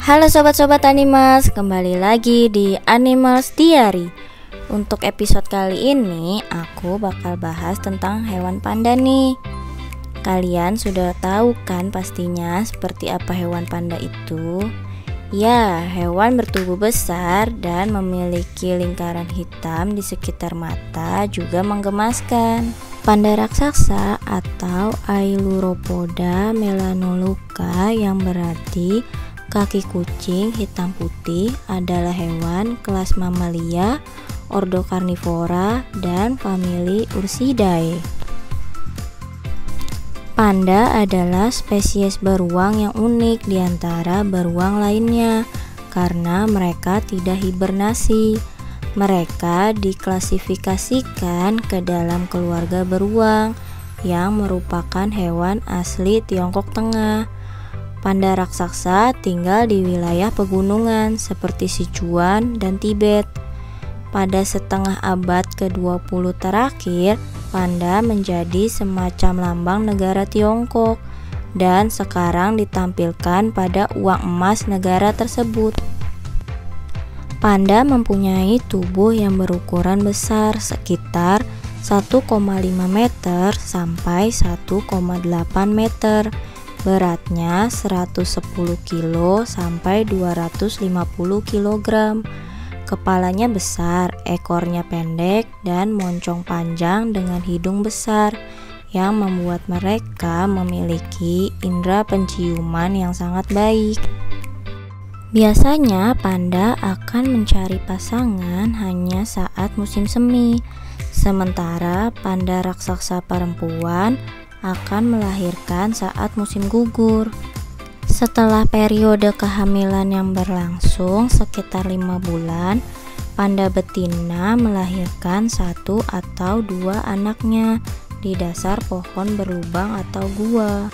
Halo sobat-sobat Animals, kembali lagi di Animals Diary. Untuk episode kali ini aku bakal bahas tentang hewan panda nih. Kalian sudah tahu kan pastinya seperti apa hewan panda itu? Ya, hewan bertubuh besar dan memiliki lingkaran hitam di sekitar mata juga menggemaskan. Panda raksasa atau Ailuropoda melanoluca yang berarti kaki kucing hitam putih adalah hewan kelas Mamalia, ordo Carnivora, dan famili Ursidae. Panda adalah spesies beruang yang unik di antara beruang lainnya karena mereka tidak hibernasi. Mereka diklasifikasikan ke dalam keluarga beruang yang merupakan hewan asli Tiongkok Tengah. Panda raksasa tinggal di wilayah pegunungan seperti Sichuan dan Tibet. Pada setengah abad ke-20 terakhir, panda menjadi semacam lambang negara Tiongkok dan sekarang ditampilkan pada uang emas negara tersebut. Panda mempunyai tubuh yang berukuran besar sekitar 1,5 meter sampai 1,8 meter. Beratnya 110 kilo sampai 250 kg. Kepalanya besar, ekornya pendek dan moncong panjang dengan hidung besar yang membuat mereka memiliki indera penciuman yang sangat baik. Biasanya panda akan mencari pasangan hanya saat musim semi, sementara panda raksasa perempuan akan melahirkan saat musim gugur. Setelah periode kehamilan yang berlangsung sekitar 5 bulan, panda betina melahirkan 1 atau 2 anaknya di dasar pohon berlubang atau gua.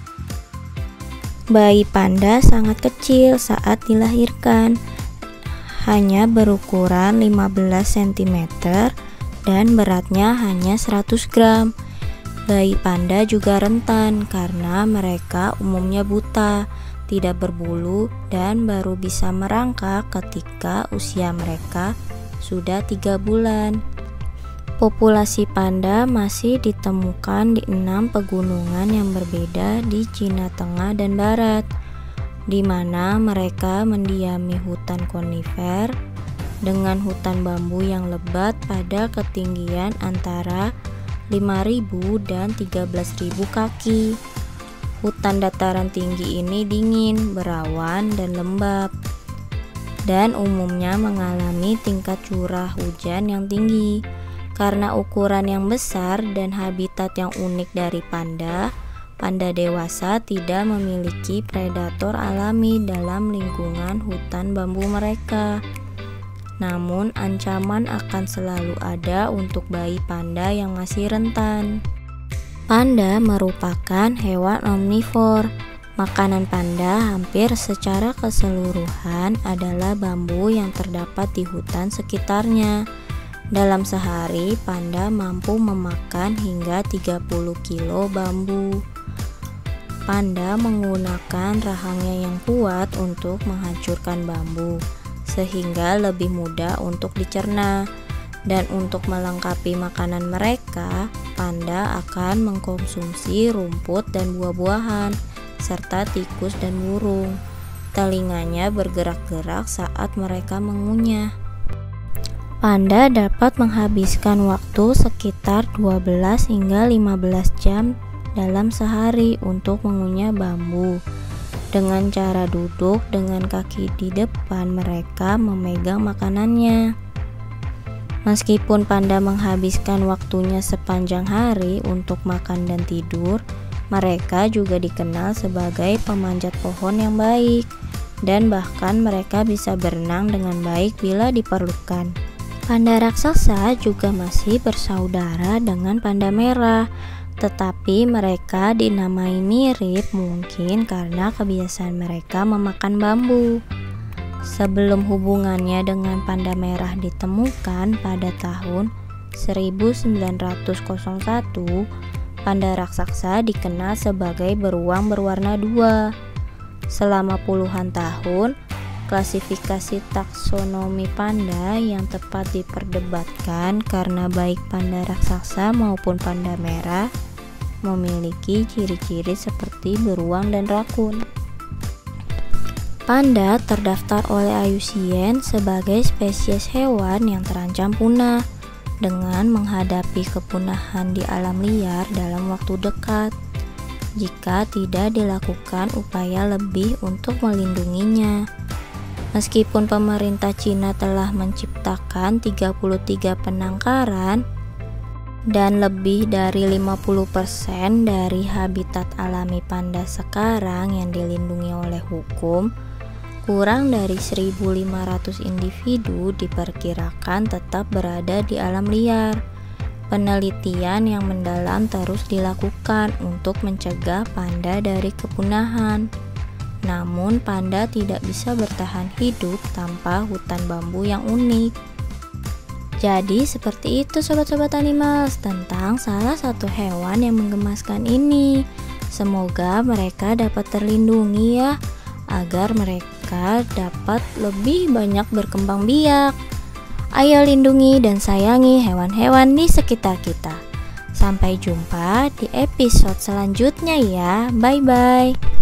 Bayi panda sangat kecil saat dilahirkan, hanya berukuran 15 cm dan beratnya hanya 100 gram. Bayi panda juga rentan karena mereka umumnya buta, tidak berbulu, dan baru bisa merangkak ketika usia mereka sudah 3 bulan. Populasi panda masih ditemukan di 6 pegunungan yang berbeda di Cina Tengah dan Barat, di mana mereka mendiami hutan konifer dengan hutan bambu yang lebat pada ketinggian antara 5.000 dan 13.000 kaki. Hutan dataran tinggi ini dingin, berawan, dan lembab, dan umumnya mengalami tingkat curah hujan yang tinggi. Karena ukuran yang besar dan habitat yang unik dari panda, panda dewasa tidak memiliki predator alami dalam lingkungan hutan bambu mereka. Namun ancaman akan selalu ada untuk bayi panda yang masih rentan. Panda merupakan hewan omnivor. Makanan panda hampir secara keseluruhan adalah bambu yang terdapat di hutan sekitarnya. Dalam sehari, panda mampu memakan hingga 30 kilo bambu. Panda menggunakan rahangnya yang kuat untuk menghancurkan bambu, sehingga lebih mudah untuk dicerna. Dan untuk melengkapi makanan mereka, panda akan mengkonsumsi rumput dan buah-buahan, serta tikus dan burung. Telinganya bergerak-gerak saat mereka mengunyah. Panda dapat menghabiskan waktu sekitar 12 hingga 15 jam dalam sehari untuk mengunyah bambu. Dengan cara duduk dengan kaki di depan, mereka memegang makanannya. Meskipun panda menghabiskan waktunya sepanjang hari untuk makan dan tidur, mereka juga dikenal sebagai pemanjat pohon yang baik, dan bahkan mereka bisa berenang dengan baik bila diperlukan. Panda raksasa juga masih bersaudara dengan panda merah, tetapi mereka dinamai mirip mungkin karena kebiasaan mereka memakan bambu. Sebelum hubungannya dengan panda merah ditemukan pada tahun 1901, panda raksasa dikenal sebagai beruang berwarna 2. Selama puluhan tahun, Klasifikasi taksonomi panda yang tepat diperdebatkan karena baik panda raksasa maupun panda merah memiliki ciri-ciri seperti beruang dan rakun. Panda terdaftar oleh IUCN sebagai spesies hewan yang terancam punah dengan menghadapi kepunahan di alam liar dalam waktu dekat jika tidak dilakukan upaya lebih untuk melindunginya. Meskipun pemerintah Cina telah menciptakan 33 penangkaran dan lebih dari 50% dari habitat alami panda sekarang yang dilindungi oleh hukum, kurang dari 1.500 individu diperkirakan tetap berada di alam liar. Penelitian yang mendalam terus dilakukan untuk mencegah panda dari kepunahan. Namun, panda tidak bisa bertahan hidup tanpa hutan bambu yang unik. Jadi, seperti itu sobat-sobat animals tentang salah satu hewan yang menggemaskan ini. Semoga mereka dapat terlindungi ya, agar mereka dapat lebih banyak berkembang biak. Ayo lindungi dan sayangi hewan-hewan di sekitar kita. Sampai jumpa di episode selanjutnya ya. Bye-bye.